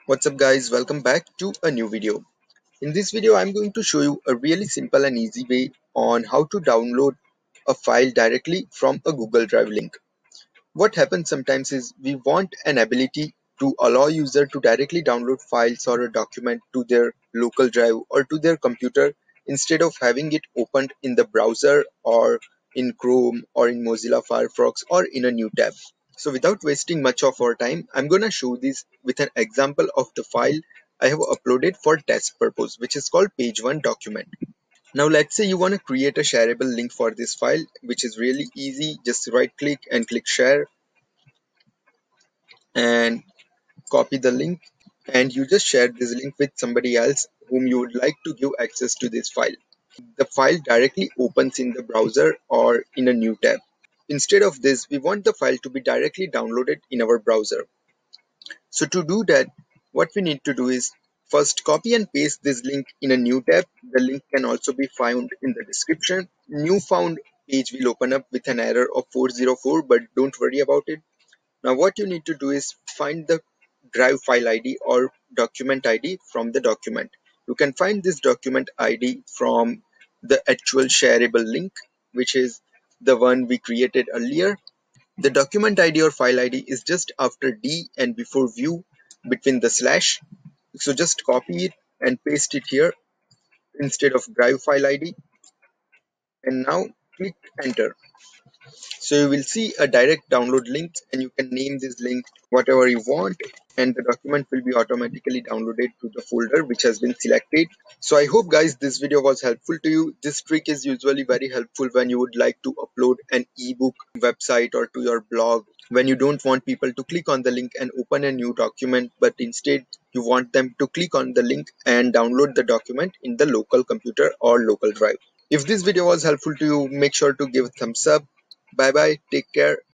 What's up guys, welcome back to a new video. In this video I'm going to show you a really simple and easy way on how to download a file directly from a Google Drive link. What happens sometimes is we want an ability to allow user to directly download files or a document to their local drive or to their computer instead of having it opened in the browser or in Chrome or in Mozilla Firefox or in a new tab. So without wasting much of our time, I'm gonna show this with an example of the file I have uploaded for test purpose, which is called page one document. Now let's say you want to create a shareable link for this file, which is really easy. Just right click and click share and copy the link, and you just share this link with somebody else whom you would like to give access to this file. The file directly opens in the browser or in a new tab. Instead of this, we want the file to be directly downloaded in our browser. So to do that, what we need to do is first copy and paste this link in a new tab. The link can also be found in the description. New found page will open up with an error of 404, but don't worry about it. Now what you need to do is find the drive file ID or document ID from the document. You can find this document ID from the actual shareable link, which is the one we created earlier. The document ID or file ID is just after D and before view between the slash. So just copy it and paste it here instead of drive file ID, and now click enter. So you will see a direct download link, and you can name this link whatever you want, and the document will be automatically downloaded to the folder which has been selected. So I hope guys this video was helpful to you. This trick is usually very helpful when you would like to upload an ebook website or to your blog, when you don't want people to click on the link and open a new document, but instead you want them to click on the link and download the document in the local computer or local drive. If this video was helpful to you, make sure to give a thumbs up. Bye bye, take care.